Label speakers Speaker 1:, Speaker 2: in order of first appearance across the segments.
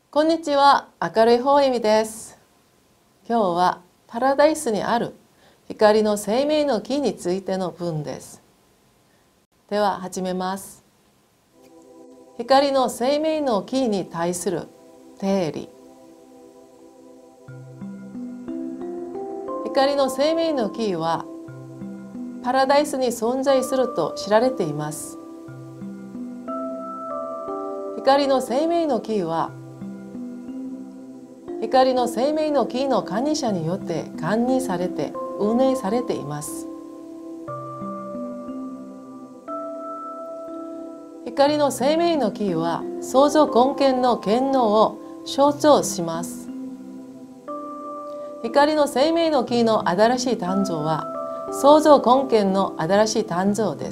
Speaker 1: こんにちは、明るい方意味です。今日はパラダイスにある光の生命の木についての文です。では始めます。光の生命の木に対する定理。光の生命の木はパラダイスに存在すると知られています。光の生命の木は光の生命の木の管理者によって管理されて運営されています。光の生命の木は創造根源の権能を象徴します。光の生命の木の新しい誕生は創造根源の新しい誕生です。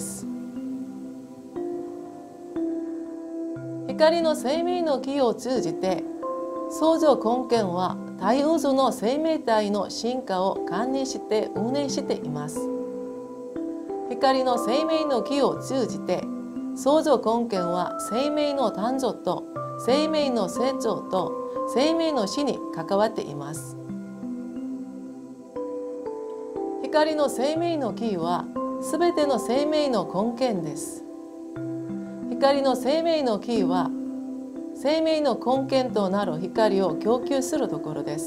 Speaker 1: 光の生命の木を通じて創造根源は大宇宙の生命体の進化を管理して運営しています。光の生命の木を通じて創造根源は生命の誕生と生命の成長と生命の死に関わっています。光の生命の木はすべての生命の根源です。光の生命の木は生命の根源となる光を供給するところです。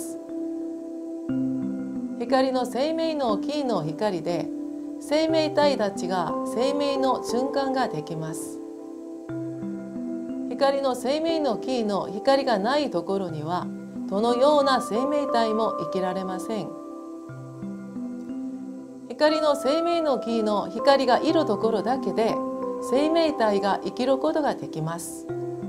Speaker 1: 光の生命の木の光で生命体たちが生命の循環ができます。光の生命の木の光がないところにはどのような生命体も生きられません。光の生命の木の光がいるところだけで生命体が生きることができます。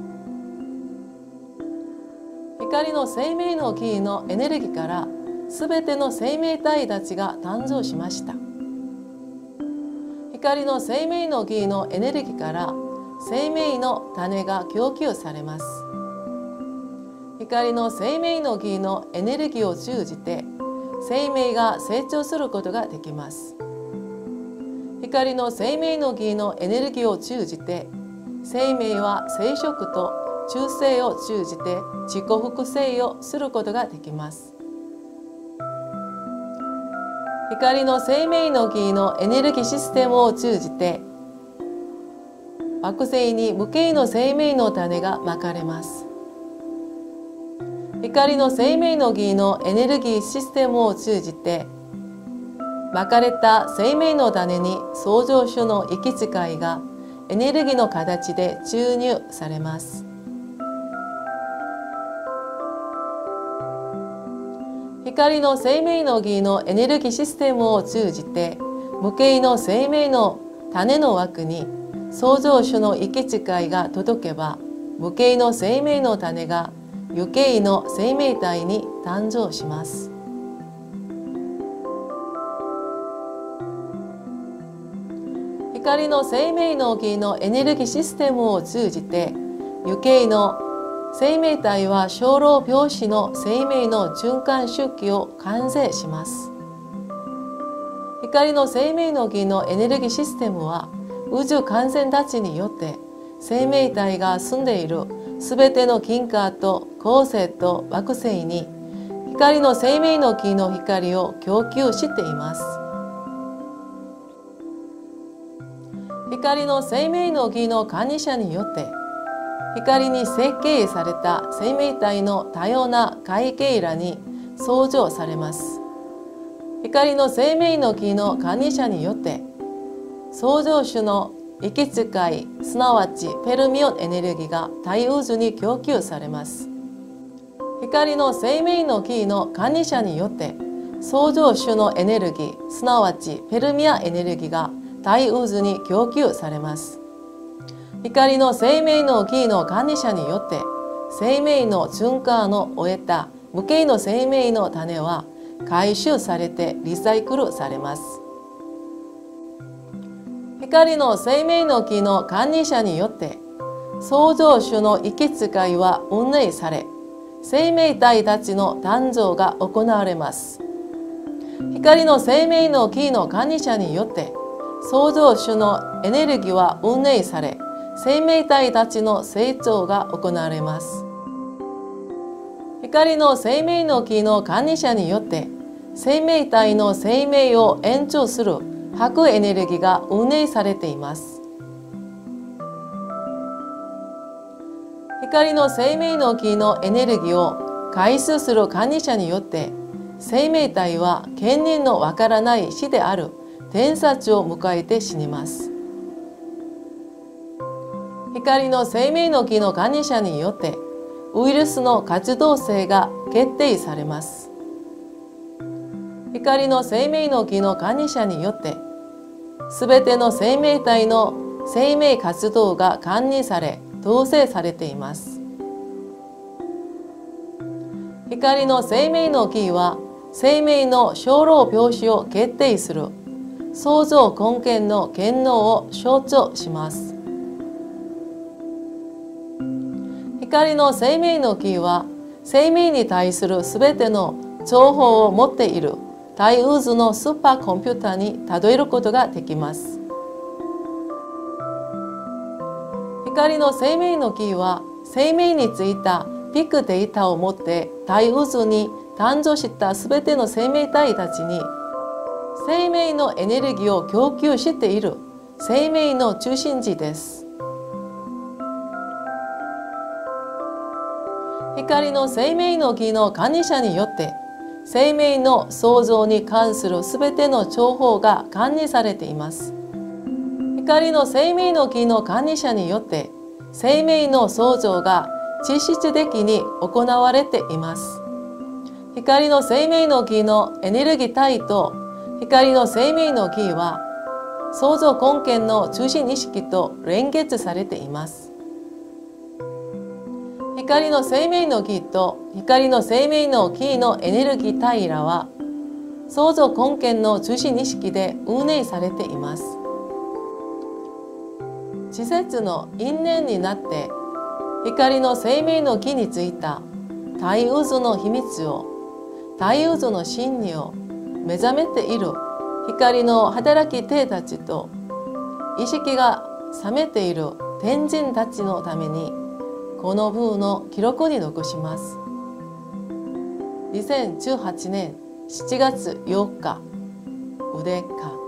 Speaker 1: 光の生命の木のエネルギーからすべての生命体たちが誕生しました。光の生命の木のエネルギーから生命の種が供給されます。光の生命の木のエネルギーを通じて生命が成長することができます。光の生命の木のエネルギーを通じて生命は生殖と中性を通じて自己複製をすることができます。光の生命の木のエネルギーシステムを通じて惑星に無形の生命の種がまかれます。光の生命の木のエネルギーシステムを通じてまかれた生命の種に創造主の息遣いがエネルギーの形で注入されます。光の生命の木のエネルギーシステムを通じて無形の生命の種の枠に創造主の息遣いが届けば無形の生命の種が有形の生命体に誕生します。光の生命の木のエネルギーシステムを通じて有形の生命体は小老病死の生命の循環周期を完成します。光の生命の木のエネルギーシステムは宇宙完全たちによって生命体が住んでいるすべての銀河と恒星と惑星に光の生命の木の光を供給しています。光の生命の木の管理者によって光に設計された生命体の多様な海形らに創造されます。光の生命の木の管理者によって創造主の息遣いすなわちフェルミオンエネルギーが大宇宙に供給されます。光の生命の木の管理者によって創造主のエネルギーすなわちフェルミアエネルギーが大宇宙に供給されます。光の生命の木の管理者によって生命の循環を終えた無形の生命の種は回収されてリサイクルされます。光の生命の木の管理者によって創造主の息遣いは運営され生命体たちの誕生が行われます。光の生命の木の管理者によって創造主のエネルギーは運営され生命体たちの成長が行われます。 光の生命の木の管理者によって生命体の生命を延長する核エネルギーが運営されています。光の生命の木のエネルギーを回収する管理者によって生命体は権利のわからない死である天殺を迎えて死にます。光の生命の木の管理者によってウイルスの活動性が決定されます。光の生命の木の管理者によってすべての生命体の生命活動が管理され統制されています。光の生命の木は生命の生老病死を決定する創造根源の権能を象徴します。光の生命の木は生命に対するすべての情報を持っている大宇宙のスーパーコンピューターにたどることができます。光の生命の木は生命についたビッグデータを持って大宇宙に誕生したすべての生命体たちに生命のエネルギーを供給している生命の中心地です。光の生命の木の管理者によって生命の創造に関するすべての情報が管理されています。光の生命の木の管理者によって生命の創造が実質的に行われています。光の生命の木のエネルギー体と光の生命の木は創造根源の中心意識と連結されています。光の生命の木と光の生命の木のエネルギー体らは創造根源の中心意識で運営されています。季節の因縁になって光の生命の木についた大宇宙の秘密を大宇宙の真理を目覚めている光の働き手たちと意識が覚めている天人たちのためにこの文の記録に残します。2018年7月8日、宇デカ